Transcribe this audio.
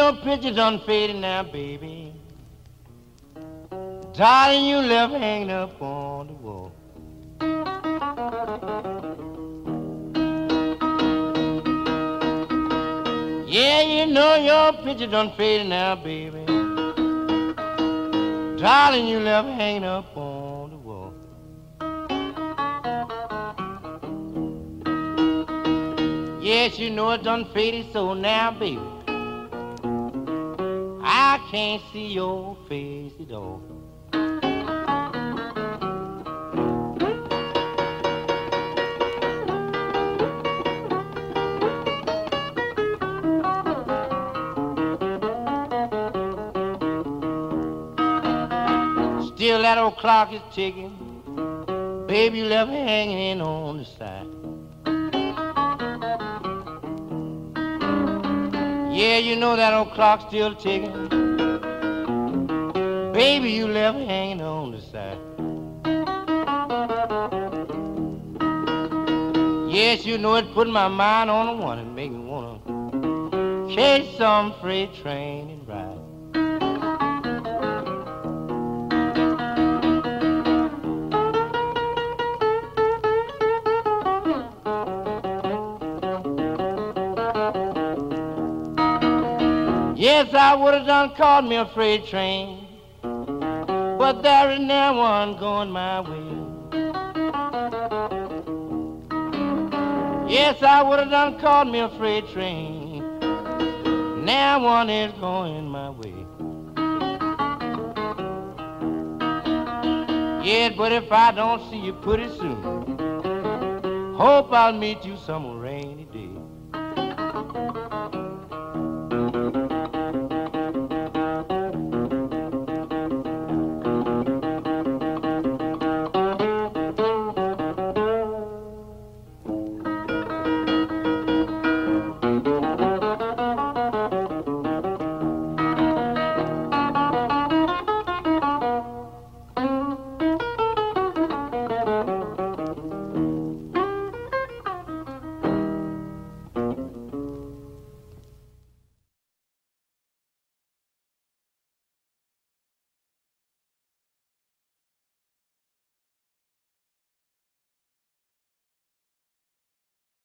your picture done faded now, baby. Darling, you left hanging up on the wall. Yeah, you know your picture done faded now, baby. Darling, you left hanging up on the wall. Yes, you know it done faded so now, baby. I can't see your face at all. Still that old clock is ticking. Baby, you left hanging on the side. Yeah, you know that old clock's still ticking. Baby, you left hanging on the side. Yes, you know it put my mind on the one and make me wanna chase some freight train and ride. Yes, I would have done caught me a freight train, but there is now one going my way. Yes, I would have done caught me a freight train, now one is going my way. Yeah, but if I don't see you pretty soon, hope I'll meet you somewhere.